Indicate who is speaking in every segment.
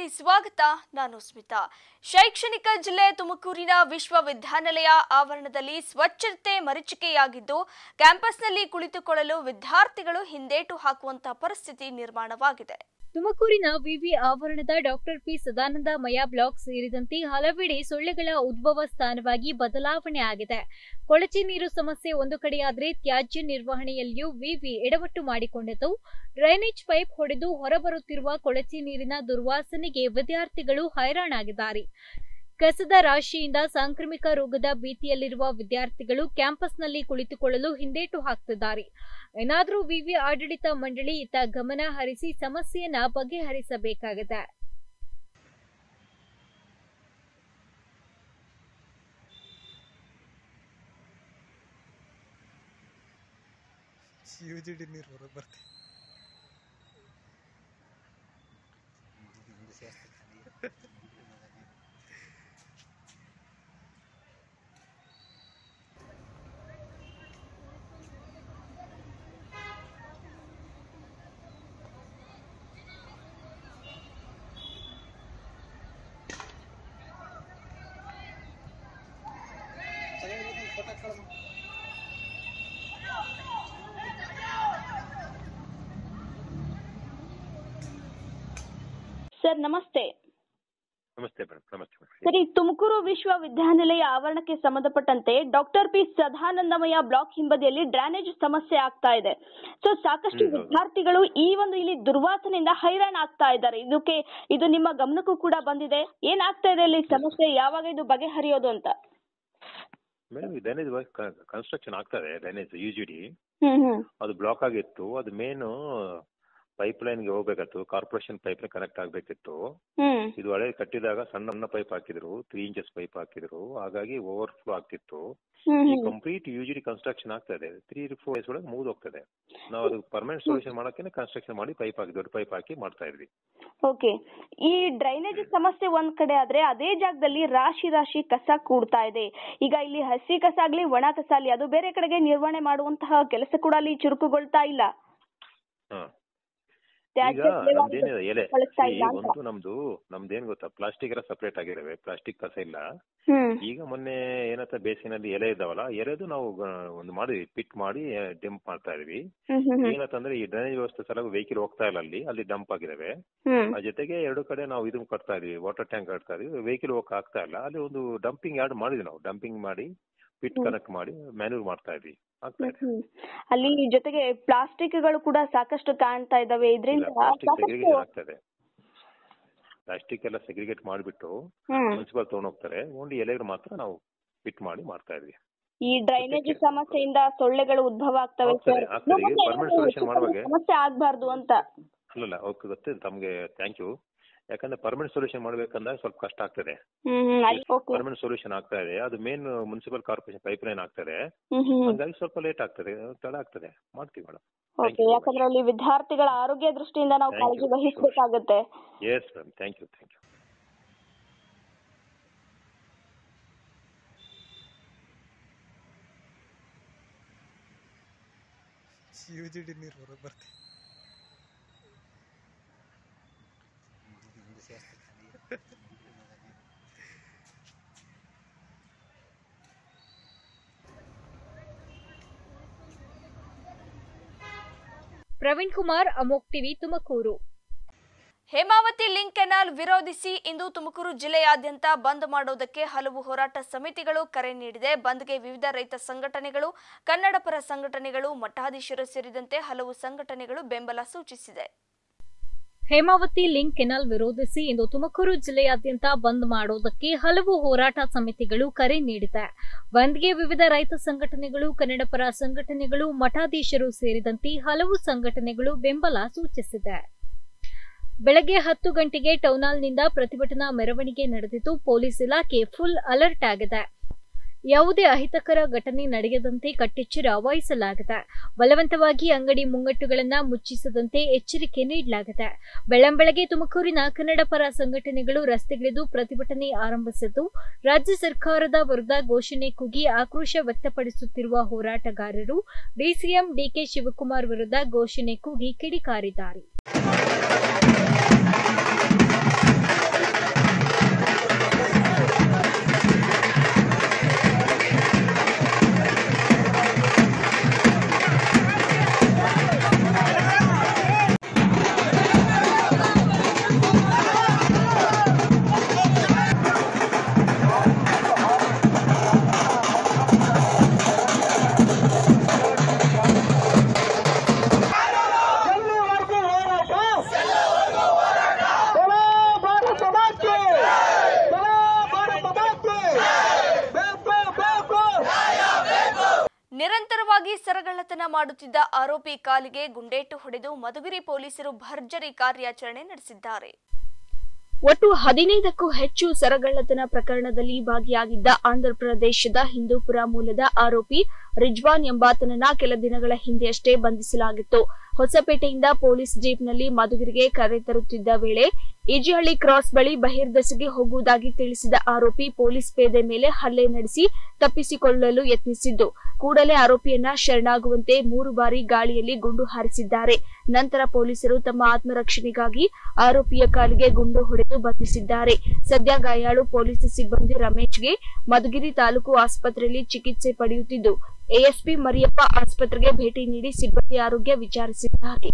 Speaker 1: ವಾರ್ತೆಗೆ ಸ್ವಾಗತ. ನಾನು ಸ್ಮಿತಾ. ಶೈಕ್ಷಣಿಕ ಜಿಲ್ಲೆ ತುಮಕೂರಿನ ವಿಶ್ವವಿದ್ಯಾನಿಲಯ ಆವರಣದಲ್ಲಿ ಸ್ವಚ್ಛತೆ ಮರೀಚಿಕೆಯಾಗಿದ್ದು ಕ್ಯಾಂಪಸ್ನಲ್ಲಿ ಕುಳಿತುಕೊಳ್ಳಲು ವಿದ್ಯಾರ್ಥಿಗಳು ಹಿಂದೇಟು ಹಾಕುವಂತ ಪರಿಸ್ಥಿತಿ ನಿರ್ಮಾಣವಾಗಿದೆ.
Speaker 2: ತುಮಕೂರಿನ ವಿವಿ ಆವರಣದ ಡಾಕ್ಟರ್ ಪಿ ಸದಾನಂದಮಯ ಬ್ಲಾಕ್ ಸೇರಿದಂತೆ ಹಲವೆಡೆ ಸೊಳ್ಳೆಗಳ ಉದ್ಭವ ಸ್ಥಾನವಾಗಿ ಬದಲಾವಣೆ ಆಗಿದೆ. ಕೊಳಚೆ ನೀರು ಸಮಸ್ಯೆ ಒಂದು ಕಡೆಯಾದರೆ ತ್ಯಾಜ್ಯ ನಿರ್ವಹಣೆಯಲ್ಲಿಯೂ ವಿವಿ ಎಡವಟ್ಟು ಮಾಡಿಕೊಂಡಿದ್ದು ಡ್ರೈನೇಜ್ ಪೈಪ್ ಹೊಡೆದು ಹೊರಬರುತ್ತಿರುವ ಕೊಳಚೆ ನೀರಿನ ದುರ್ವಾಸನೆಗೆ ವಿದ್ಯಾರ್ಥಿಗಳು ಹೈರಾಣಾಗಿದ್ದಾರೆ. ಕಸದ ರಾಶಿಯಿಂದ ಸಾಂಕ್ರಾಮಿಕ ರೋಗದ ಭೀತಿಯಲ್ಲಿರುವ ವಿದ್ಯಾರ್ಥಿಗಳು ಕ್ಯಾಂಪಸ್ನಲ್ಲಿ ಕುಳಿತುಕೊಳ್ಳಲು ಹಿಂದೇಟು ಹಾಕ್ತಿದ್ದಾರೆ. ಏನಾದರೂ ವಿವಿ ಆಡಳಿತ ಮಂಡಳಿ ಇತ್ತ ಗಮನ ಹರಿಸಿ ಸಮಸ್ಯೆಯನ್ನ ಬಗೆಹರಿಸಬೇಕಾಗಿದೆ.
Speaker 1: ಸರ್ ನಮಸ್ತೆ.
Speaker 3: ನಮಸ್ತೆ ಮೇಡಮ್. ನಮಸ್ತೆ
Speaker 1: ಸರಿ, ತುಮಕೂರು ವಿಶ್ವವಿದ್ಯಾನಿಲಯ ಆವರಣಕ್ಕೆ ಸಂಬಂಧಪಟ್ಟಂತೆ ಡಾಕ್ಟರ್ ಪಿ ಸದಾನಂದಮಯ ಬ್ಲಾಕ್ ಹಿಂಬದಿಯಲ್ಲಿ ಡ್ರೈನೇಜ್ ಸಮಸ್ಯೆ ಆಗ್ತಾ ಇದೆ. ಸೊ ಸಾಕಷ್ಟು ವಿದ್ಯಾರ್ಥಿಗಳು ಈ ಒಂದು ಇಲ್ಲಿ ದುರ್ವಾಸನೆಯಿಂದ ಹೈರಾಣ ಆಗ್ತಾ ಇದ್ದಾರೆ. ಇದು ನಿಮ್ಮ ಗಮನಕ್ಕೂ ಕೂಡ ಬಂದಿದೆ. ಏನಾಗ್ತಾ ಇದೆ ಇಲ್ಲಿ ಸಮಸ್ಯೆ, ಯಾವಾಗ ಇದು ಬಗೆಹರಿಯೋದು ಅಂತ?
Speaker 3: ಮೇಡಮ್, ಡ್ರೈನೇಜ್ ಕನ್ಸ್ಟ್ರಕ್ಷನ್ ಆಗ್ತದೆ. ಡ್ರೈನೇಜ್ ಯುಜಿಡಿ ಅದು ಬ್ಲಾಕ್ ಆಗಿತ್ತು. ಅದು ಮೇನ್ ಪೈಪ್ ಲೈನ್ಗೆ ಹೋಗ್ಬೇಕಿತ್ತು. ಕಾರ್ಪೊರೇಷನ್ ಪೈಪ್ ಲೈನ್ ಕನೆಕ್ಟ್ ಆಗ್ಬೇಕಿತ್ತು. ಇದು ಹಳೆ ಕಟ್ಟಿದಾಗ ಸಣ್ಣ ಪೈಪ್ ಹಾಕಿದ್ರು, 3 inches ಪೈಪ್ ಹಾಕಿದ್ರು. ಹಾಗಾಗಿ ಓವರ್ಫ್ಲೋ ಆಗ್ತಿತ್ತು. ಈ ಕಂಪ್ಲೀಟ್ ಯುಜಿಡಿ ಕನ್ಸ್ಟ್ರಕ್ಷನ್ ಆಗ್ತದೆ. 3-4 days ಒಳಗೆ ಮುಗಿದು ಹೋಗ್ತದೆ. ನಾವು ಅದು ಪರ್ಮನೆಂಟ್ ಸೊಲ್ಯೂಷನ್ ಮಾಡಕ್ಕೆ ಕನ್ಸ್ಟ್ರಕ್ಷನ್ ಮಾಡಿ ಪೈಪ್ ಹಾಕಿ, ದೊಡ್ಡ ಪೈಪ್ ಹಾಕಿ ಮಾಡ್ತಾ ಇದ್ವಿ.
Speaker 1: ಓಕೆ, ಈ ಡ್ರೈನೇಜ್ ಸಮಸ್ಯೆ ಒಂದ್ ಕಡೆ ಆದ್ರೆ ಅದೇ ಜಾಗದಲ್ಲಿ ರಾಶಿ ಕಸ ಕೂಡ್ತಾ ಇದೆ. ಈಗ ಇಲ್ಲಿ ಹಸಿ ಕಸ ಆಗ್ಲಿ ಒಣ ಕಸ ಆಗ್ಲಿ ಅದು ಬೇರೆ ಕಡೆಗೆ ನಿರ್ವಹಣೆ ಮಾಡುವಂತಹ ಕೆಲಸ ಕೂಡ ಅಲ್ಲಿ ಚುರುಕುಗೊಳ್ತಾ ಇಲ್ಲ.
Speaker 3: ಈಗ ನಮ್ದೇನಿದೆ ಎಲೆ ಒಂದು ನಮ್ದೇನ್ ಗೊತ್ತಾ, ಪ್ಲಾಸ್ಟಿಕ್ ಎಲ್ಲ ಸಪರೇಟ್ ಆಗಿರವೆ. ಪ್ಲಾಸ್ಟಿಕ್ ಕಸ ಇಲ್ಲ. ಈಗ ಮೊನ್ನೆ ಏನಂತ ಬೇಸಿನಲ್ಲಿ ಎಲೆ ಇದ್ದಾವಲ್ಲ, ಎಲೆದು ನಾವು ಒಂದು ಮಾಡಿ ಪಿಟ್ ಮಾಡಿ ಡಂಪ್ ಮಾಡ್ತಾ ಇದೀವಿ. ಏನಂತಂದ್ರೆ ಈ ಡ್ರೈನೇಜ್ ವ್ಯವಸ್ಥೆ ಸಲ ವೆಹಿಕಲ್ ಹೋಗ್ತಾ ಇಲ್ಲ, ಅಲ್ಲಿ ಡಂಪ್ ಆಗಿದಾವೆ. ಆ ಜೊತೆಗೆ 2 ಕಡೆ ನಾವು ಇದನ್ನ ಕಟ್ತಾ ಇದೀವಿ, ವಾಟರ್ ಟ್ಯಾಂಕ್ ಕಟ್ತಾ ಇದೀವಿ. ವೆಹಿಕಲ್ ಹೋಗಕ್ ಆಗ್ತಾ ಇಲ್ಲ. ಅಲ್ಲಿ ಒಂದು ಡಂಪಿಂಗ್ ಯಾರ್ಡ್ ಮಾಡಿದ್ವಿ ನಾವು. ಡಂಪಿಂಗ್ ಮಾಡಿ ಪಿಟ್ ಕನೆಕ್ಟ್ ಮಾಡಿ ಮ್ಯಾನ್ಯೂರ್ ಮಾಡ್ತಾ ಇದ್ವಿ.
Speaker 1: ಅಲ್ಲಿ ಜೊತೆಗೆ ಪ್ಲಾಸ್ಟಿಕ್ಗಳು ಕೂಡ ಸಾಕಷ್ಟು ಕಾಣ್ತಾ ಇದಾವೆ. ಇದರಿಂದ
Speaker 3: ಆಗ್ತದೆ. ಪ್ಲಾಸ್ಟಿಕ್ ಎಲ್ಲ ಸೆಗ್ರಿಗೇಟ್ ಮಾಡಿಬಿಟ್ಟು ಮುನ್ಸಿಪಲ್ ತಗೊಂಡ್ ಹೋಗ್ತಾರೆ. ಓನ್ಲಿ ಎಲೆಗಳು ಮಾತ್ರ ನಾವು ಪಿಟ್ ಮಾಡಿ ಮಾಡ್ತಾ ಇದ್ವಿ.
Speaker 1: ಈ ಡ್ರೈನೇಜ್ ಸಮಸ್ಯೆಯಿಂದ ಸೊಳ್ಳೆಗಳು ಉದ್ಭವ ಆಗ್ತವೆ.
Speaker 3: ಪರ್ಮನೆಂಟ್ ಸೊಲ್ಯೂಷನ್ ಮಾಡುವಾಗ
Speaker 1: ಸಮಸ್ಯೆ ಆಗ್ಬಾರ್ದು ಅಂತ.
Speaker 3: ಅಲ್ಲಲ್ಲ, ಓಕೆ, ಗೊತ್ತಿದೆ ತಮ್ಗೆ. Thank you. ಯಾಕಂದ್ರೆ ಪರ್ಮನೆಂಟ್ ಸೊಲ್ಯೂಷನ್ ಮಾಡ್ಬೇಕಂದ್ರೆ ಸ್ವಲ್ಪ ಕಷ್ಟ ಆಗ್ತದೆ. ಪರ್ಮನೆಂಟ್ ಸೊಲ್ಯೂಷನ್ ಆಗ್ತಾ ಇದೆ. ಅದು main municipal corporation pipe line ಆಗ್ತದೆ. ಹಾಗಾಗಿ ಸ್ವಲ್ಪ ಲೇಟ್ ಆಗ್ತದೆ, ತಡ ಆಗ್ತದೆ. ಮಾಡ್ತೀವಿ ಮೇಡಮ್.
Speaker 1: ಯಾಕಂದ್ರೆ ಅಲ್ಲಿ ವಿದ್ಯಾರ್ಥಿಗಳ ಆರೋಗ್ಯ ದೃಷ್ಟಿಯಿಂದ ನಾವು ಕಾಳಜಿ ವಹಿಸಬೇಕಾಗುತ್ತೆ.
Speaker 3: Yes ma'am, thank you.
Speaker 4: UGD ನೀರು ಹೊರಗೆ ಬರ್ತೀವಿ.
Speaker 2: ಪ್ರವೀಣ್ ಕುಮಾರ್, ಅಮೋಕ್ TV, Tumakuru.
Speaker 1: Hemavathi link canal ವಿರೋಧಿಸಿ ಇಂದು ತುಮಕೂರು ಜಿಲ್ಲೆಯಾದ್ಯಂತ ಬಂದ್ ಮಾಡೋದಕ್ಕೆ ಹಲವು ಹೋರಾಟ ಸಮಿತಿಗಳು ಕರೆ ನೀಡಿದೆ. ಬಂದ್ಗೆ ವಿವಿಧ ರೈತ ಸಂಘಟನೆಗಳು, ಕನ್ನಡಪರ ಸಂಘಟನೆಗಳು, ಮಠಾಧೀಶರು ಸೇರಿದಂತೆ ಹಲವು ಸಂಘಟನೆಗಳು ಬೆಂಬಲ ಸೂಚಿಸಿದೆ.
Speaker 2: ಹೇಮಾವತಿ ಲಿಂಕ್ ಕೆನಾಲ್ ವಿರೋಧಿಸಿ ಇಂದು ತುಮಕೂರು ಜಿಲ್ಲೆಯಾದ್ಯಂತ ಬಂದ್ ಮಾಡೋದಕ್ಕೆ ಹಲವು ಹೋರಾಟ ಸಮಿತಿಗಳು ಕರೆ ನೀಡಿದೆ. ಬಂದ್ಗೆ ವಿವಿಧ ರೈತ ಸಂಘಟನೆಗಳು, ಕನ್ನಡಪರ ಸಂಘಟನೆಗಳು, ಮಠಾಧೀಶರು ಸೇರಿದಂತೆ ಹಲವು ಸಂಘಟನೆಗಳು ಬೆಂಬಲ ಸೂಚಿಸಿದೆ. ಬೆಳಗ್ಗೆ 10 ಗಂಟೆಗೆ ಟೌನ್ಹಾಲ್ನಿಂದ ಪ್ರತಿಭಟನಾ ಮೆರವಣಿಗೆ ನಡೆದಿದ್ದು ಪೊಲೀಸ್ ಇಲಾಖೆ ಫುಲ್ ಅಲರ್ಟ್ ಆಗಿದೆ. ಯಾವುದೇ ಅಹಿತಕರ ಘಟನೆ ನಡೆಯದಂತೆ ಕಟ್ಟೆಚ್ಚರ ವಹಿಸಲಾಗಿದೆ. ಬಲವಂತವಾಗಿ ಅಂಗಡಿ ಮುಂಗಟ್ಟುಗಳನ್ನು ಮುಚ್ಚಿಸದಂತೆ ಎಚ್ಚರಿಕೆ ನೀಡಲಾಗಿದೆ. ಬೆಳ್ಳಂಬೆಳಗ್ಗೆ ತುಮಕೂರಿನ ಕನ್ನಡಪರ ಸಂಘಟನೆಗಳು ರಸ್ತೆಗಿಳಿದು ಪ್ರತಿಭಟನೆ ಆರಂಭಿಸಿದ್ದು, ರಾಜ್ಯ ಸರ್ಕಾರದ ವಿರುದ್ಧ ಘೋಷಣೆ ಕೂಗಿ ಆಕ್ರೋಶ ವ್ಯಕ್ತಪಡಿಸುತ್ತಿರುವ ಹೋರಾಟಗಾರರು ಡಿಸಿಎಂ ಡಿಕೆ ಶಿವಕುಮಾರ್ ವಿರುದ್ಧ ಘೋಷಣೆ ಕೂಗಿ ಕಿಡಿಕಾರಿದ್ದಾರೆ.
Speaker 5: ಅಕ್ರಮವಾಗಿ ಸರಗಳ್ಳತನ ಮಾಡುತ್ತಿದ್ದ ಆರೋಪಿ ಕಾಲಿಗೆ ಗುಂಡೇಟು ಹೊಡೆದು ಮಧುಗಿರಿ ಪೊಲೀಸರು ಭರ್ಜರಿ ಕಾರ್ಯಾಚರಣೆ ನಡೆಸಿದ್ದಾರೆ.
Speaker 1: ಒಟ್ಟು 15ಕ್ಕೂ ಹೆಚ್ಚು ಸರಗಳ್ಳತನ ಪ್ರಕರಣದಲ್ಲಿ ಭಾಗಿಯಾಗಿದ್ದ ಆಂಧ್ರಪ್ರದೇಶದ ಹಿಂದೂಪುರ ಮೂಲದ ಆರೋಪಿ ರಿಜ್ವಾನ್ ಎಂಬಾತನನ್ನ ಕೆಲ ದಿನಗಳ ಹಿಂದೆಯಷ್ಟೇ ಬಂಧಿಸಲಾಗಿತ್ತು. ಹೊಸಪೇಟೆಯಿಂದ ಪೊಲೀಸ್ ಜೀಪ್ನಲ್ಲಿ ಮಧುಗಿರಿಗೆ ಕರೆತರುತ್ತಿದ್ದ ವೇಳೆ ಈಜಿಹಳ್ಳಿ ಕ್ರಾಸ್ ಬಳಿ ಬಹಿರ್ದೆಸೆಗೆ ಹೋಗುವುದಾಗಿ ತಿಳಿಸಿದ ಆರೋಪಿ ಪೊಲೀಸ್ ಪೇದೆ ಮೇಲೆ ಹಲ್ಲೆ ನಡೆಸಿ ತಪ್ಪಿಸಿಕೊಳ್ಳಲು ಯತ್ನಿಸಿದ್ದು, ಕೂಡಲೇ ಆರೋಪಿಯನ್ನ ಶರಣಾಗುವಂತೆ 3 ಬಾರಿ ಗಾಳಿಯಲ್ಲಿ ಗುಂಡು ಹಾರಿಸಿದ್ದಾರೆ. ನಂತರ ಪೊಲೀಸರು ತಮ್ಮ ಆತ್ಮರಕ್ಷಣೆಗಾಗಿ ಆರೋಪಿಯ ಕಾಲಿಗೆ ಗುಂಡು ಹೊಡೆದು ಬಂಧಿಸಿದ್ದಾರೆ. ಸದ್ಯ ಗಾಯಾಳು ಪೊಲೀಸ್ ಸಿಬ್ಬಂದಿ ರಮೇಶ್ಗೆ ಮಧುಗಿರಿ ತಾಲೂಕು ಆಸ್ಪತ್ರೆಯಲ್ಲಿ ಚಿಕಿತ್ಸೆ ಪಡೆಯುತ್ತಿದ್ದು, ಎಎಸ್ಪಿ ಮರಿಯಪ್ಪ ಆಸ್ಪತ್ರೆಗೆ ಭೇಟಿ ನೀಡಿ ಸಿಬ್ಬಂದಿ ಆರೋಗ್ಯ ವಿಚಾರಿಸಿದ್ದಾರೆ.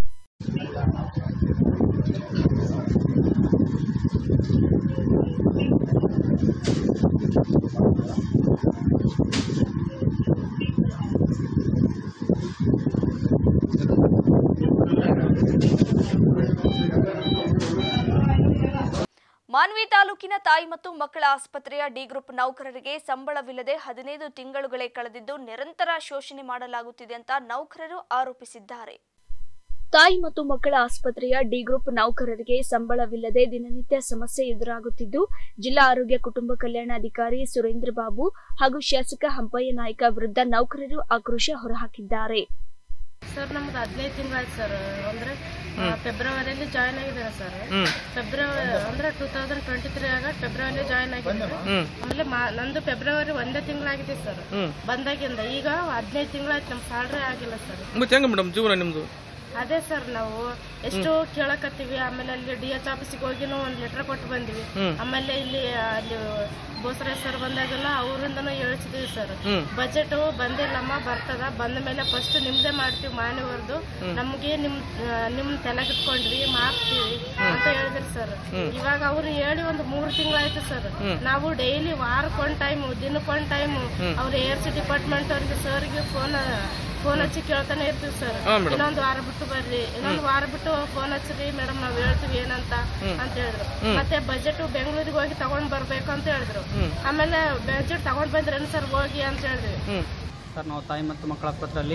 Speaker 5: ಮಾನ್ವಿ ತಾಲೂಕಿನ ತಾಯಿ ಮತ್ತು ಮಕ್ಕಳ ಆಸ್ಪತ್ರೆಯ ಡಿ ಗ್ರೂಪ್ ನೌಕರರಿಗೆ ಸಂಬಳವಿಲ್ಲದೆ 15 ತಿಂಗಳುಗಳೇ ಕಳೆದಿದ್ದು ನಿರಂತರ ಶೋಷಣೆ ಮಾಡಲಾಗುತ್ತಿದೆ ಅಂತ ನೌಕರರು ಆರೋಪಿಸಿದ್ದಾರೆ.
Speaker 1: ತಾಯಿ ಮತ್ತು ಮಕ್ಕಳ ಆಸ್ಪತ್ರೆಯ ಡಿ ಗ್ರೂಪ್ ನೌಕರರಿಗೆ ಸಂಬಳವಿಲ್ಲದೆ ದಿನನಿತ್ಯ ಸಮಸ್ಯೆ ಎದುರಾಗುತ್ತಿದ್ದು, ಜಿಲ್ಲಾ ಆರೋಗ್ಯ ಕುಟುಂಬ ಕಲ್ಯಾಣಾಧಿಕಾರಿ ಸುರೇಂದ್ರ ಬಾಬು ಹಾಗೂ ಶಾಸಕ ಹಂಪಯ್ಯ ನಾಯ್ಕ ವಿರುದ್ಧ ನೌಕರರು ಆಕ್ರೋಶ ಹೊರಹಾಕಿದ್ದಾರೆ.
Speaker 6: ಸರ್ ನಮ್ದು 15 ತಿಂಗಳಾಯ್ತು ಸರ್. ಅಂದ್ರೆ ಫೆಬ್ರವರಿಯಲ್ಲಿ ಜಾಯ್ನ್ ಆಗಿದ್ದಾರೆ ಸರ್. ಫೆಬ್ರವರಿ ಅಂದ್ರೆ 2023 ಆಗ ಫೆಬ್ರವರಿ ಜಾಯ್ನ್ ಆಗಿದ್ದಾರೆ. ಆಮೇಲೆ ನಂದು ಫೆಬ್ರವರಿ 1 ತಿಂಗಳಾಗಿದೆ ಸರ್ ಬಂದಾಗಿಂದ. ಈಗ 15 ತಿಂಗಳಾಯ್ತು, ನಮ್ ಸ್ಯಾಲ್ರಿ ಆಗಿಲ್ಲ ಸರ್.
Speaker 4: ಮೇಡಮ್ ಜೀವನ ನಿಮ್ದು
Speaker 6: ಅದೇ ಸರ್, ನಾವು ಎಷ್ಟು ಕೇಳಕತ್ತೀವಿ. ಆಮೇಲೆ ಅಲ್ಲಿ DH ಆಫೀಸಿಗೆ ಹೋಗಿನೂ ಒಂದ್ ಲೆಟರ್ ಕೊಟ್ಟು ಬಂದಿವಿ. ಆಮೇಲೆ ಅಲ್ಲಿ ಬೋಸರೆ ಸರ್ ಬಂದಾಗೆಲ್ಲ ಅವರಿಂದನೂ ಹೇಳ್ತಿದೀವಿ ಸರ್, ಬಜೆಟ್ ಬಂದಿಲ್ಲಮ್ಮ, ಬರ್ತದ, ಬಂದ ಮೇಲೆ ಫಸ್ಟ್ ನಿಮ್ದೇ ಮಾಡ್ತೀವಿ ಮಾನ್ಯವರ್ದು, ನಮ್ಗೆ ನಿಮ್ ತಲೆಗಿಟ್ಕೊಂಡ್ವಿ ಮಾಡ್ತೀವಿ ಅಂತ ಹೇಳಿದ್ರಿ ಸರ್. ಇವಾಗ ಅವ್ರು ಹೇಳಿ ಒಂದು 3 ತಿಂಗಳಾಯ್ತು ಸರ್. ನಾವು ಡೈಲಿ ವಾರಕ್ಕೊಂದ್ ಟೈಮ್, ದಿನಕ್ಕೊಂದ್ ಟೈಮ್ ಅವ್ರ ARC ಡಿಪಾರ್ಟ್ಮೆಂಟ್ ಅವ್ರಿಗೆ ಸರ್ಗೆ ಫೋನ್ ಹಚ್ಚಿ ಕೇಳ್ತಾನೆ ಇರ್ತೀವಿ ಸರ್. ಇನ್ನೊಂದು ವಾರ ಬಿಟ್ಟು ಬರ್ರಿ, ಇನ್ನೊಂದು ವಾರ ಬಿಟ್ಟು ಫೋನ್ ಹಚ್ಚಿರಿ ಮೇಡಮ್, ನಾವ್ ಹೇಳ್ತೀವಿ ಏನಂತ ಅಂತ ಹೇಳಿದ್ರು. ಮತ್ತೆ ಬಜೆಟ್ ಬೆಂಗಳೂರಿಗೆ ಹೋಗಿ ತಗೊಂಡ್ ಬರ್ಬೇಕು ಅಂತ ಹೇಳಿದ್ರು. ಆಮೇಲೆ ಬಜೆಟ್ ತಗೊಂಡ್ ಬಂದ್ರೇನು ಸರ್ ಹೋಗಿ ಅಂತ ಹೇಳಿದ್ವಿ.
Speaker 7: ಸರ್ ನಾವು ತಾಯಿ ಮತ್ತು ಮಕ್ಕಳ ಆಸ್ಪತ್ರೆಯಲ್ಲಿ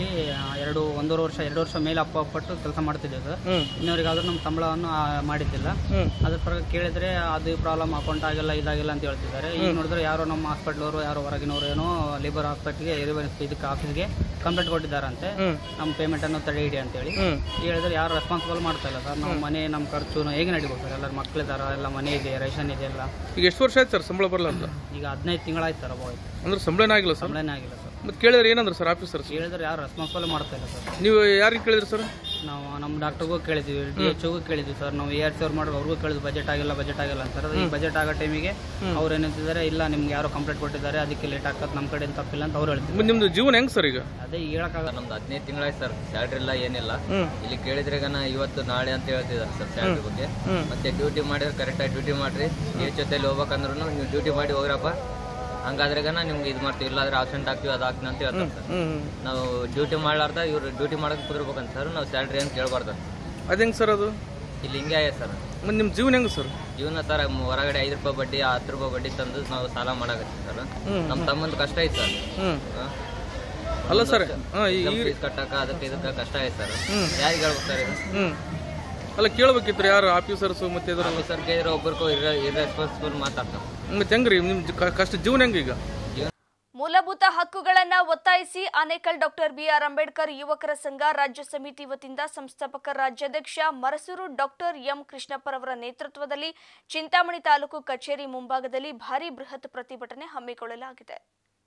Speaker 7: 2 ವರ್ಷ ಮೇಲೆ ಅಪ್ಪಟ್ಟು ಕೆಲಸ ಮಾಡ್ತಿದ್ದೇವೆ ಸರ್. ಇನ್ನವರಿಗಾದ್ರೂ ನಮ್ಮ ಸಂಬಳವನ್ನು ಮಾಡಿದ್ದಿಲ್ಲ. ಅದ್ರ ಪ್ರಕಾರ ಕೇಳಿದ್ರೆ ಅದು ಪ್ರಾಬ್ಲಮ್ ಅಕೌಂಟ್ ಆಗಿಲ್ಲ, ಇದಾಗಿಲ್ಲ ಅಂತ ಹೇಳ್ತಿದ್ದಾರೆ. ಈಗ ನೋಡಿದ್ರೆ ಯಾರೋ ನಮ್ಮ ಹಾಸ್ಪಿಟಲ್ ಅವರು, ಯಾರೋ ಹೊರಗಿನವರು ಏನೋ ಲೇಬರ್ ಹಾಸ್ಪಿಟ್ಲ್ಗೆ ಇದಕ್ಕೆ ಆಫೀಸ್ಗೆ ಕಂಪ್ಲೇಂಟ್ ಕೊಟ್ಟಿದ್ದಾರಂತೆ, ನಮ್ಮ ಪೇಮೆಂಟ್ ಅನ್ನು ತಡೆ ಹಿಡಿ ಅಂತ ಹೇಳಿ ಹೇಳಿದ್ರೆ ಯಾರು ರೆಸ್ಪಾನ್ಸಿಬಲ್ ಮಾಡ್ತಾ ಇಲ್ಲ ಸರ್. ನಮ್ಮ ಮನೆ, ನಮ್ಮ ಖರ್ಚು ಹೇಗೆ ನಡಿಬೇಕು ಸರ್? ಎಲ್ಲರೂ ಮಕ್ಕಳಿದಾರ, ಎಲ್ಲ ಮನೆ ಇದೆ, ರೇಷನ್ ಇದೆ ಎಲ್ಲ.
Speaker 4: ಈಗ ಎಷ್ಟು ವರ್ಷ ಆಯ್ತು ಸರ್ ಸಂಬಳ ಬರಲ್ಲ ಅಂತ?
Speaker 7: ಈಗ 15 ತಿಂಗಳಾಯ್ತು ಸರ್.
Speaker 4: ಅಂದ್ರೆ ಸಂಬಳನೇ ಆಗಿಲ್ಲ ಸರ್?
Speaker 7: ಸಂಬಳನೇ ಆಗಿಲ್ಲ ಸರ್.
Speaker 4: ಮತ್ತೆ ಕೇಳಿದ್ರೆ ಏನಂದ್ರೆ ಸರ್ ಆಫೀಸರ್?
Speaker 7: ಕೇಳಿದ್ರೆ ಯಾರು ರೆಸ್ಪಾನ್ಸಿಬಲ್ ಮಾಡ್ತಾ ಇಲ್ಲ ಸರ್.
Speaker 4: ನೀವು ಯಾರಿಗೆ ಕೇಳಿದ್ರಿ ಸರ್?
Speaker 7: ನಾವು ನಮ್ಮ ಡಾಕ್ಟರ್ಗೂ ಕೇಳಿದ್ವಿ, DHಗೂ ಕೇಳಿದ್ವಿ ಸರ್. ನಾವು ARC ಅವ್ರು ಮಾಡಿ ಅವ್ರಿಗೂ ಕೇಳಿದ್ವಿ, ಬಜೆಟ್ ಆಗಿಲ್ಲ ಅಂತ. ಈ ಬಜೆಟ್ ಆಗೋ ಟೈಮಿಗೆ ಅವ್ರು ಏನಂತಿದ್ದಾರೆ, ಇಲ್ಲ ನಿಮ್ಗೆ ಯಾರೋ ಕಂಪ್ಲೇಂಟ್ ಕೊಟ್ಟಿದ್ದಾರೆ, ಅದಕ್ಕೆ ಲೇಟ್ ಆಗ್ತದೆ, ನಮ್ಮ ಕಡೆ ತಪ್ಪಿಲ್ಲ ಅಂತ ಅವ್ರು ಹೇಳ್ತೀವಿ.
Speaker 4: ನಿಮ್ದು ಜೀವನ ಹೆಂಗ್ ಸರ್ ಈಗ?
Speaker 7: ಅದೇ ಹೇಳಕ್ಕಾಗಲ್ಲ.
Speaker 8: ನಮ್ದು 15 ತಿಂಗಳಾಯ್ತು ಸರ್, ಸ್ಯಾಲ್ರಿ ಇಲ್ಲ, ಏನಿಲ್ಲ. ಇಲ್ಲಿ ಕೇಳಿದ್ರೆ ಇವತ್ತು ನಾಳೆ ಅಂತ ಹೇಳ್ತಿದ್ದಾರೆ ಸರ್ ಸ್ಯಾಲ್ರಿ ಬಗ್ಗೆ. ಮತ್ತೆ ಡ್ಯೂಟಿ ಮಾಡಿದ್ರೆ ಕರೆಕ್ಟಾಗಿ ಡ್ಯೂಟಿ ಮಾಡ್ರಿ, ಜೊತೆಲಿ ಹೋಗ್ಬೇಕಂದ್ರೂ ನೀವು ಡ್ಯೂಟಿ ಮಾಡಿ ಹೋಗ್ರಪ್ಪ, ಹಂಗಾದ್ರೆ ನಿಮ್ಗೆ ಇದು ಮಾಡ್ತೀವಿ, ಇಲ್ಲಾಂದ್ರೆ ಆಬ್ಸೆಂಟ್ ಆಗ್ತೀವಿ, ಅದಾಗ್ತೀವಿ ಅಂತ ಹೇಳ್ತಾರೆ ಸರ್. ನಾವು ಡ್ಯೂಟಿ ಮಾಡ್ಲಾರ್ದ ಇವ್ರು ಡ್ಯೂಟಿ ಮಾಡಕ್ ಕುದಿರ್ಬೇಕಂತ ಸರ್. ನಾವು ಸ್ಯಾಲ್ರಿ ಅಂತ ಕೇಳ್ಬಾರ್ದು.
Speaker 4: ಅದ ಹೆಂಗ್ ಸರ್ ಅದು?
Speaker 8: ಇಲ್ಲಿ ಹಿಂಗೆ ಆಯ್ತು ಸರ್.
Speaker 4: ನಿಮ್ ಜೀವನ ಹೆಂಗ್ ಸರ್?
Speaker 8: ಜೀವನ ಸರ್ ಹೊರಗಡೆ 5 ರೂಪಾಯಿ ಬಡ್ಡಿ, 10 ರೂಪಾಯಿ ಬಡ್ಡಿ ತಂದು ನಾವು ಸಾಲ ಮಾಡಾಕತ್ತೀವಿ ಸರ್. ನಮ್ಮ ತಮ್ಮಂದು ಕಷ್ಟ ಐತೆ ಸರ್.
Speaker 4: ಅಲ್ಲ ಸರ್,
Speaker 8: ಫೀಸ್ ಕಟ್ಟಕ ಅದಕ್ಕೆ ಇದಕ್ಕೆ ಕಷ್ಟ ಆಯ್ತು ಸರ್. ಯಾರಿಗೆ ಹೇಳ್ಬೇಕು ಸರ್ ಇದು?
Speaker 4: ಅಲ್ಲ ಕೇಳ್ಬೇಕಿತ್ತು ಯಾರು ಆಫೀಸರ್ಸ್ ಮತ್ತೆ
Speaker 8: ಆಫೀಸರ್ ಕೇಳಿದ್ರೆ ಒಬ್ಬರಿಗೂ ಇರ್ರೆಸ್ಪಾನ್ಸಿಬಲ್ ಮಾತಾಡ್ತಾರೆ.
Speaker 4: ಮತ್ತೆ ಹೆಂಗ್ರಿ ನಿಮ್ ಕಷ್ಟ ಜೀವನ ಹೆಂಗ? ಈಗ
Speaker 5: ಮೂಲಭೂತ ಹಕ್ಕುಗಳನ್ನ ಒತ್ತಾಯಿಸಿ ಆನೇಕಲ್ ಡಾಕ್ಟರ್ BR ಅಂಬೇಡ್ಕರ್ ಯುವಕರ ಸಂಘ ರಾಜ್ಯ ಸಮಿತಿ ವತಿಯಿಂದ ಸಂಸ್ಥಾಪಕ ರಾಜ್ಯಾಧ್ಯಕ್ಷ ಮರಸೂರು ಡಾಕ್ಟರ್ ಎಂ ಕೃಷ್ಣಪ್ಪರವರ ನೇತೃತ್ವದಲ್ಲಿ ಚಿಂತಾಮಣಿ ತಾಲೂಕು ಕಚೇರಿ ಮುಂಭಾಗದಲ್ಲಿ ಭಾರೀ ಬೃಹತ್ ಪ್ರತಿಭಟನೆ ಹಮ್ಮಿಕೊಳ್ಳಲಾಗಿದೆ.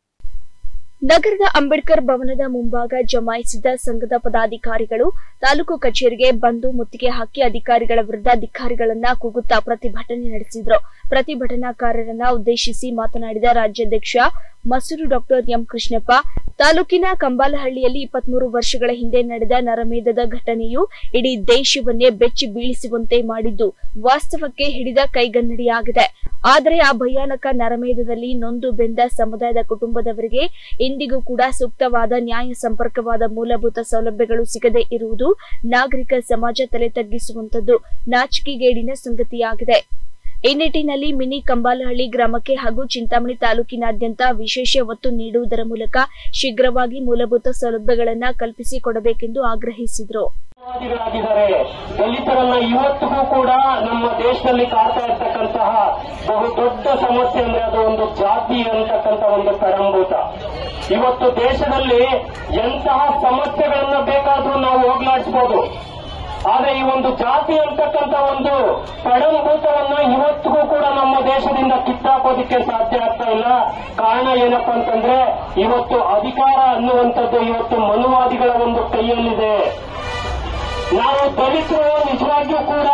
Speaker 1: ನಗರದ ಅಂಬೇಡ್ಕರ್ ಭವನದ ಮುಂಭಾಗ ಜಮಾಯಿಸಿದ ಸಂಘದ ಪದಾಧಿಕಾರಿಗಳು ತಾಲೂಕು ಕಚೇರಿಗೆ ಬಂದು ಮುತ್ತಿಗೆ ಹಾಕಿ ಅಧಿಕಾರಿಗಳ ವಿರುದ್ಧ ಧಿಕ್ಕಾರಿಗಳನ್ನ ಕೂಗುತ್ತಾ ಪ್ರತಿಭಟನೆ ನಡೆಸಿದರು. ಪ್ರತಿಭಟನಾಕಾರರನ್ನ ಉದ್ದೇಶಿಸಿ ಮಾತನಾಡಿದ ರಾಜ್ಯಾಧ್ಯಕ್ಷ ಮಸೂರು ಡಾಕ್ಟರ್ ಎಂ ಕೃಷ್ಣಪ್ಪ, ತಾಲೂಕಿನ ಕಂಬಾಲಹಳ್ಳಿಯಲ್ಲಿ 23 ವರ್ಷಗಳ ಹಿಂದೆ ನಡೆದ ನರಮೇಧದ ಘಟನೆಯು ಇಡೀ ದೇಶವನ್ನೇ ಬೆಚ್ಚಿ ಬೀಳಿಸುವಂತೆ ಮಾಡಿದ್ದು ವಾಸ್ತವಕ್ಕೆ ಹಿಡಿದ ಕೈಗನ್ನಡಿಯಾಗಿದೆ. ಆದರೆ ಆ ಭಯಾನಕ ನರಮೇಧದಲ್ಲಿ ನೊಂದು ಬೆಂದ ಸಮುದಾಯದ ಕುಟುಂಬದವರಿಗೆ ಇಂದಿಗೂ ಕೂಡ ಸೂಕ್ತವಾದ ನ್ಯಾಯ ಸಂಪರ್ಕವಾದ ಮೂಲಭೂತ ಸೌಲಭ್ಯಗಳು ಸಿಗದೇ ಇರುವುದು ನಾಗರಿಕ ಸಮಾಜ ತಲೆ ತಗ್ಗಿಸುವಂತದ್ದು ನಾಚಿಕೆಗೇಡಿನ ಸಂಗತಿಯಾಗಿದೆ. ಈ ನಿಟ್ಟಿನಲ್ಲಿ ಮಿನಿ ಕಂಬಾಲಹಳ್ಳಿ ಗ್ರಾಮಕ್ಕೆ ಹಾಗೂ ಚಿಂತಾಮಣಿ ತಾಲೂಕಿನಾದ್ಯಂತ ವಿಶೇಷ ಒತ್ತು ನೀಡುವುದರ ಮೂಲಕ ಶೀಘ್ರವಾಗಿ ಮೂಲಭೂತ ಸೌಲಭ್ಯಗಳನ್ನು ಕಲ್ಪಿಸಿಕೊಡಬೇಕೆಂದು ಆಗ್ರಹಿಸಿದರು.
Speaker 9: ದಲಿತರನ್ನ ಇವತ್ತಿಗೂ ಕೂಡ ನಮ್ಮ ದೇಶದಲ್ಲಿ ಕಾಡ್ತಾ ಇರ್ತಕ್ಕಂತಹ ಬಹುದೊಡ್ಡ ಸಮಸ್ಯೆ ಅಂದ್ರೆ ಅದು ಒಂದು ಜಾತಿ ಅಂತಕ್ಕಂಥ ಒಂದು ಕಡಂಭೂತ. ಇವತ್ತು ದೇಶದಲ್ಲಿ ಎಂತಹ ಸಮಸ್ಯೆಗಳನ್ನ ಬೇಕಾದ್ರೂ ನಾವು ಹೋಗ್ಲಾಡಿಸಬಹುದು, ಆದ್ರೆ ಈ ಒಂದು ಜಾತಿ ಅಂತಕ್ಕಂಥ ಒಂದು ಕಡಂಭೂತವನ್ನ ಇವತ್ತಿಗೂ ಕೂಡ ನಮ್ಮ ದೇಶದಿಂದ ಕಿತ್ತಾಕೋದಿಕ್ಕೆ ಸಾಧ್ಯ ಆಗ್ತಾ ಇಲ್ಲ. ಕಾರಣ ಏನಪ್ಪಾ ಅಂತಂದ್ರೆ ಇವತ್ತು ಅಧಿಕಾರ ಅನ್ನುವಂಥದ್ದು ಇವತ್ತು ಮನುವಾದಿಗಳ ಒಂದು ಕೈಯಲ್ಲಿದೆ. ನಾವು ದಲಿತರು ನಿಜವಾಗಿಯೂ ಕೂಡ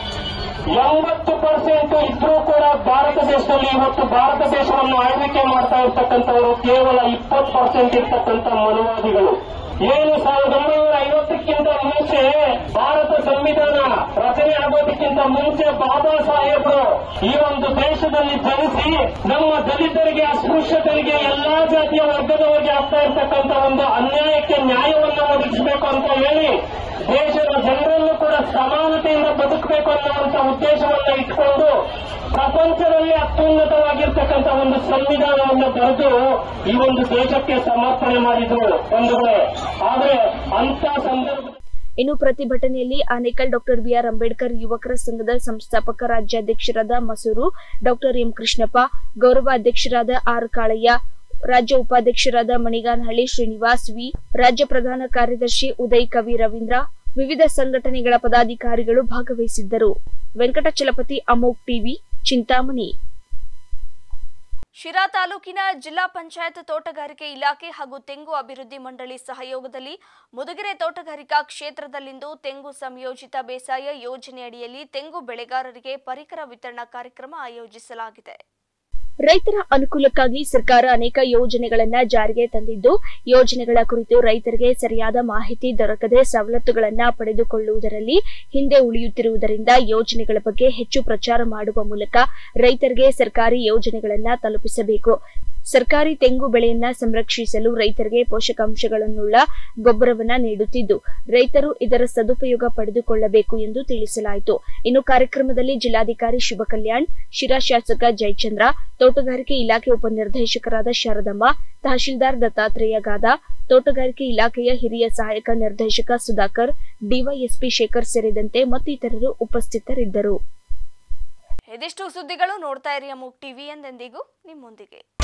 Speaker 9: 80% ಇದ್ರೂ ಕೂಡ ಭಾರತ ದೇಶದಲ್ಲಿ ಇವತ್ತು ಭಾರತ ದೇಶವನ್ನು ಆಳ್ವಿಕೆ ಮಾಡ್ತಾ ಇರ್ತಕ್ಕಂಥವರು ಕೇವಲ 20% ಇರ್ತಕ್ಕಂಥ ಮನುವಾದಿಗಳು. ಏನು 1950ಕ್ಕಿಂತ ಮುಂಚೆ ಭಾರತ ಸಂವಿಧಾನ ರಚನೆ ಆಗೋದಕ್ಕಿಂತ ಮುಂಚೆ ಬಾಬಾ ಸಾಹೇಬರು ಈ ಒಂದು ದೇಶದಲ್ಲಿ ಜನಿಸಿ ನಮ್ಮ ದಲಿತರಿಗೆ, ಅಸ್ಪೃಶ್ಯತರಿಗೆ, ಎಲ್ಲಾ ಜಾತಿಯ ವರ್ಗದವರಿಗೆ ಆಗ್ತಾ ಇರ್ತಕ್ಕಂಥ ಒಂದು ಅನ್ಯಾಯಕ್ಕೆ ನ್ಯಾಯವನ್ನು ಒದಗಿಸಬೇಕು ಅಂತ ಹೇಳಿ ದೇಶದ ಜನರಲ್ಲೂ ಕೂಡ ಸಮಾನತೆಯಿಂದ ಬದುಕಬೇಕು ಅನ್ನುವಂಥ ಉದ್ದೇಶವನ್ನು ಇಟ್ಕೊಂಡು ಪ್ರಪಂಚದಲ್ಲಿ ಅತ್ಯುನ್ನತವಾಗಿರ್ತಕ್ಕಂಥ ಒಂದು ಸಂವಿಧಾನವನ್ನು ಬರೆದು ಈ ಒಂದು ದೇಶಕ್ಕೆ ಸಮರ್ಪಣೆ ಮಾಡಿದ್ರು ಬಂಧುಗಳೇ. ಆದರೆ ಅಂತ ಸಂದರ್ಭ
Speaker 1: ಇನ್ನು ಪ್ರತಿಭಟನೆಯಲ್ಲಿ ಆನೇಕಲ್ ಡಾಕ್ಟರ್ ಬಿಆರ್ ಅಂಬೇಡ್ಕರ್ ಯುವಕರ ಸಂಘದ ಸಂಸ್ಥಾಪಕ ರಾಜ್ಯಾಧ್ಯಕ್ಷರಾದ ಮಸೂರು ಡಾಕ್ಟರ್ ಎಂ ಕೃಷ್ಣಪ್ಪ, ಗೌರವ ಅಧ್ಯಕ್ಷರಾದ ಆರ್ ಕಾಳಯ್ಯ, ರಾಜ್ಯ ಉಪಾಧ್ಯಕ್ಷರಾದ ಮಣಿಗಾನಹಳ್ಳಿ ಶ್ರೀನಿವಾಸ್ ವಿ, ರಾಜ್ಯ ಪ್ರಧಾನ ಕಾರ್ಯದರ್ಶಿ ಉದಯ್ ಕವಿ ರವೀಂದ್ರ, ವಿವಿಧ ಸಂಘಟನೆಗಳ ಪದಾಧಿಕಾರಿಗಳು ಭಾಗವಹಿಸಿದ್ದರು. ವೆಂಕಟಚಲಪತಿ, ಅಮೋಕ್ ಟಿವಿ, ಚಿಂತಾಮಣಿ.
Speaker 5: ಶಿರಾ ತಾಲೂಕಿನ ಜಿಲ್ಲಾ ಪಂಚಾಯತ್ ತೋಟಗಾರಿಕೆ ಇಲಾಖೆ ಹಾಗೂ ತೆಂಗು ಅಭಿವೃದ್ಧಿ ಮಂಡಳಿ ಸಹಯೋಗದಲ್ಲಿ ಮುದುಗೆರೆ ತೋಟಗಾರಿಕಾ ಕ್ಷೇತ್ರದಲ್ಲಿಂದು ತೆಂಗು ಸಂಯೋಜಿತ ಬೇಸಾಯ ಯೋಜನೆಯಡಿಯಲ್ಲಿ ತೆಂಗು ಬೆಳೆಗಾರರಿಗೆ ಪರಿಕರ ವಿತರಣಾ ಕಾರ್ಯಕ್ರಮ ಆಯೋಜಿಸಲಾಗಿದೆ.
Speaker 1: ರೈತರ ಅನುಕೂಲಕ್ಕಾಗಿ ಸರ್ಕಾರ ಅನೇಕ ಯೋಜನೆಗಳನ್ನ ಜಾರಿಗೆ ತಂದಿದ್ದು, ಯೋಜನೆಗಳ ಕುರಿತು ರೈತರಿಗೆ ಸರಿಯಾದ ಮಾಹಿತಿ ದೊರಕದೆ ಸವಲತ್ತುಗಳನ್ನ ಪಡೆದುಕೊಳ್ಳುವುದರಲ್ಲಿ ಹಿಂದೆ ಉಳಿಯುತ್ತಿರುವುದರಿಂದ ಯೋಜನೆಗಳ ಬಗ್ಗೆ ಹೆಚ್ಚು ಪ್ರಚಾರ ಮಾಡುವ ಮೂಲಕ ರೈತರಿಗೆ ಸರ್ಕಾರಿ ಯೋಜನೆಗಳನ್ನ ತಲುಪಿಸಬೇಕು. ಸರ್ಕಾರಿ ತೆಂಗು ಬೆಳೆಯನ್ನ ಸಂರಕ್ಷಿಸಲು ರೈತರಿಗೆ ಪೋಷಕಾಂಶಗಳನ್ನುಳ್ಳ ಗೊಬ್ಬರವನ್ನ ನೀಡುತ್ತಿದ್ದು, ರೈತರು ಇದರ ಸದುಪಯೋಗ ಪಡೆದುಕೊಳ್ಳಬೇಕು ಎಂದು ತಿಳಿಸಲಾಯಿತು. ಇನ್ನು ಕಾರ್ಯಕ್ರಮದಲ್ಲಿ ಜಿಲ್ಲಾಧಿಕಾರಿ ಶುಭ ಕಲ್ಯಾಣ್, ಶಿರಾ ಶಾಸಕ ಜಯಚಂದ್ರ, ತೋಟಗಾರಿಕೆ ಇಲಾಖೆ ಉಪನಿರ್ದೇಶಕರಾದ ಶಾರದಮ್ಮ, ತಹಶೀಲ್ದಾರ್ ದತ್ತಾತ್ರೇಯ ಗಾದ, ತೋಟಗಾರಿಕೆ ಇಲಾಖೆಯ ಹಿರಿಯ ಸಹಾಯಕ ನಿರ್ದೇಶಕ ಸುಧಾಕರ್, ಡಿವೈಎಸ್ಪಿ ಶೇಖರ್ ಸೇರಿದಂತೆ ಮತ್ತಿತರರು ಉಪಸ್ಥಿತರಿದ್ದರು.
Speaker 5: ಇದಿಷ್ಟು ಸುದ್ದಿಗಳು. ನೋಡ್ತಾ ಇರಿ ಅಮೋಕ್ ಟಿವಿ, ಎಂದೆಂದಿಗೂ ನಿಮ್ಮೊಂದಿಗೆ.